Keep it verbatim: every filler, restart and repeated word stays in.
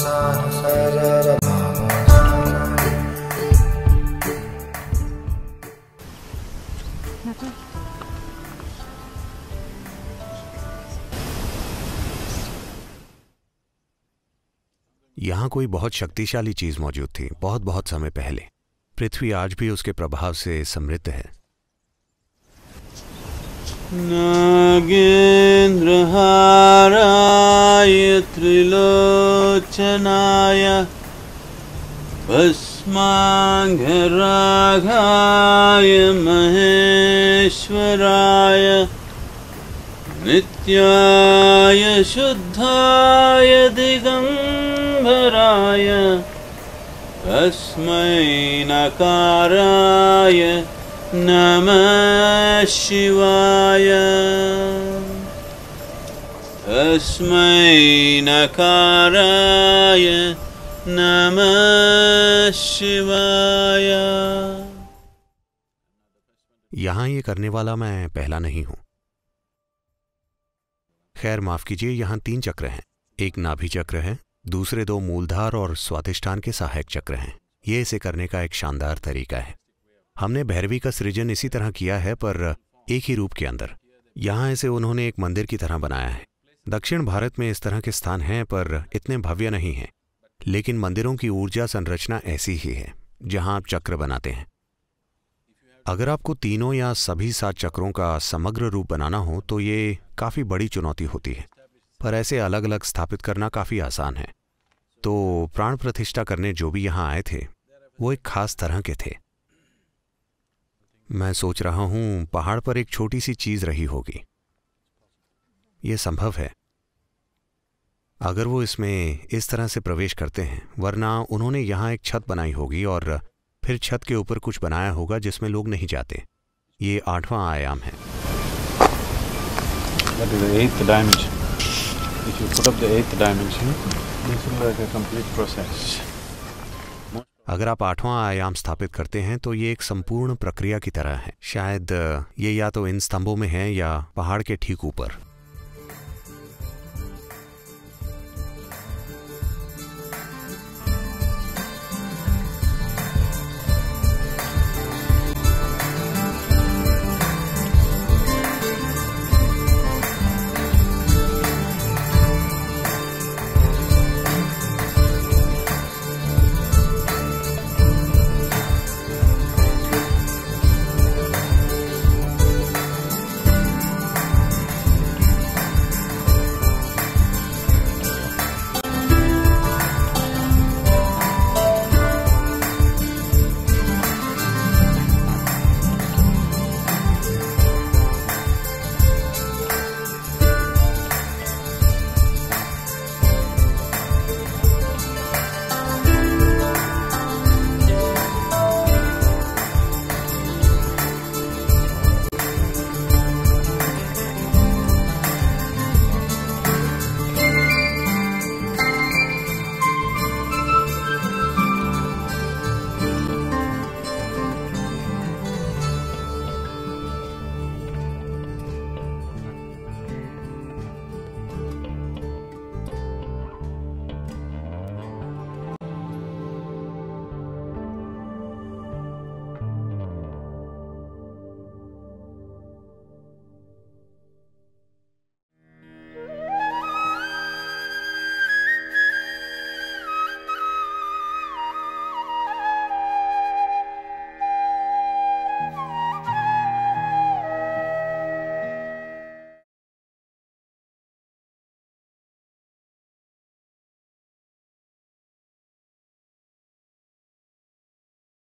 यहाँ कोई बहुत शक्तिशाली चीज मौजूद थी बहुत बहुत समय पहले। पृथ्वी आज भी उसके प्रभाव से समृद्ध है। नागेंद्रहाराय त्रिलोचनाय भस्मांगरागाय महेश्वराय नित्याय शुद्धाय दिगंबराय तस्मै नकाराय नमः शिवाय। तस्मै नकाराय नमः शिवाय। यहाँ ये करने वाला मैं पहला नहीं हूं। खैर माफ कीजिए, यहाँ तीन चक्र हैं। एक नाभि चक्र है, दूसरे दो मूलधार और स्वाधिष्ठान के सहायक चक्र हैं। ये इसे करने का एक शानदार तरीका है। हमने भैरवी का सृजन इसी तरह किया है, पर एक ही रूप के अंदर। यहाँ इसे उन्होंने एक मंदिर की तरह बनाया है। दक्षिण भारत में इस तरह के स्थान हैं, पर इतने भव्य नहीं हैं। लेकिन मंदिरों की ऊर्जा संरचना ऐसी ही है जहाँ आप चक्र बनाते हैं। अगर आपको तीनों या सभी सात चक्रों का समग्र रूप बनाना हो तो ये काफ़ी बड़ी चुनौती होती है, पर ऐसे अलग अलग स्थापित करना काफ़ी आसान है। तो प्राण प्रतिष्ठा करने जो भी यहाँ आए थे वो एक खास तरह के थे। मैं सोच रहा हूँ पहाड़ पर एक छोटी सी चीज़ रही होगी। ये संभव है अगर वो इसमें इस तरह से प्रवेश करते हैं, वरना उन्होंने यहाँ एक छत बनाई होगी और फिर छत के ऊपर कुछ बनाया होगा जिसमें लोग नहीं जाते। ये आठवां आयाम है। That is the eighth dimension. If you put up the eighth dimension, this is like a complete process. अगर आप आठवां आयाम स्थापित करते हैं तो ये एक संपूर्ण प्रक्रिया की तरह है। शायद ये या तो इन स्तंभों में है या पहाड़ के ठीक ऊपर।